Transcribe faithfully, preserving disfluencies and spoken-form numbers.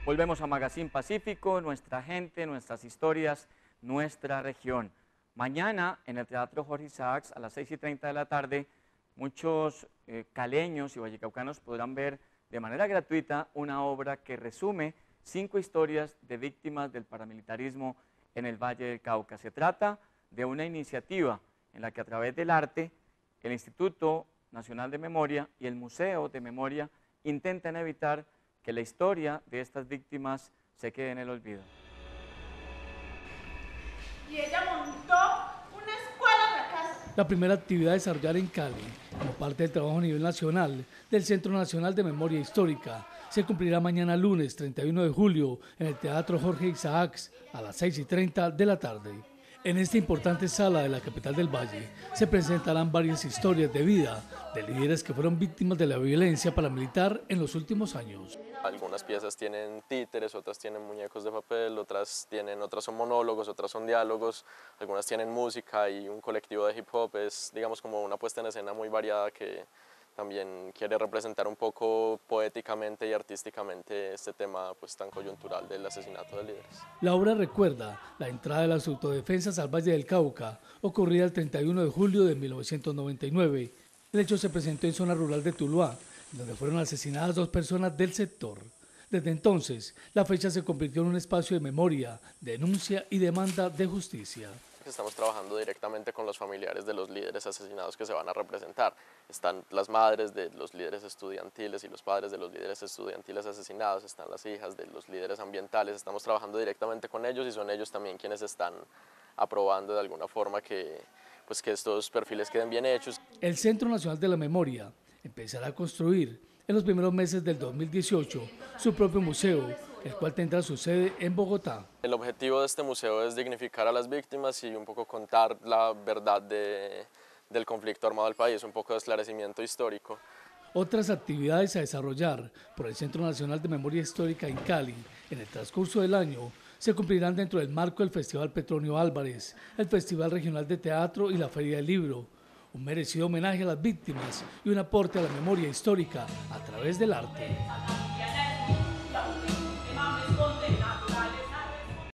Volvemos a Magazine Pacífico, nuestra gente, nuestras historias, nuestra región. Mañana en el Teatro Jorge Isaacs a las seis y treinta de la tarde, muchos eh, caleños y vallecaucanos podrán ver de manera gratuita una obra que resume cinco historias de víctimas del paramilitarismo en el Valle del Cauca. Se trata de una iniciativa en la que a través del arte, el Instituto Nacional de Memoria y el Museo de Memoria intentan evitar que la historia de estas víctimas se quede en el olvido. Y ella montó una escuela en la casa. La primera actividad a desarrollar en Cali, como parte del trabajo a nivel nacional del Centro Nacional de Memoria Histórica, se cumplirá mañana lunes treinta y uno de julio en el Teatro Jorge Isaacs a las seis y treinta de la tarde. En esta importante sala de la capital del Valle se presentarán varias historias de vida de líderes que fueron víctimas de la violencia paramilitar en los últimos años. Algunas piezas tienen títeres, otras tienen muñecos de papel, otras, tienen, otras son monólogos, otras son diálogos, algunas tienen música y un colectivo de hip hop. Es, digamos, como una puesta en escena muy variada que también quiere representar un poco poéticamente y artísticamente este tema pues, tan coyuntural del asesinato de líderes. La obra recuerda la entrada de las autodefensas al Valle del Cauca, ocurrida el treinta y uno de julio de mil novecientos noventa y nueve. El hecho se presentó en zona rural de Tuluá, donde fueron asesinadas dos personas del sector. Desde entonces, la fecha se convirtió en un espacio de memoria, denuncia y demanda de justicia. Estamos trabajando directamente con los familiares de los líderes asesinados que se van a representar. Están las madres de los líderes estudiantiles y los padres de los líderes estudiantiles asesinados, están las hijas de los líderes ambientales. Estamos trabajando directamente con ellos y son ellos también quienes están aprobando de alguna forma que, pues, que estos perfiles queden bien hechos. El Centro Nacional de la Memoria empezará a construir en los primeros meses del dos mil dieciocho su propio museo, el cual tendrá su sede en Bogotá. El objetivo de este museo es dignificar a las víctimas y un poco contar la verdad de, del conflicto armado del país, un poco de esclarecimiento histórico. Otras actividades a desarrollar por el Centro Nacional de Memoria Histórica en Cali en el transcurso del año se cumplirán dentro del marco del Festival Petronio Álvarez, el Festival Regional de Teatro y la Feria del Libro, un merecido homenaje a las víctimas y un aporte a la memoria histórica a través del arte.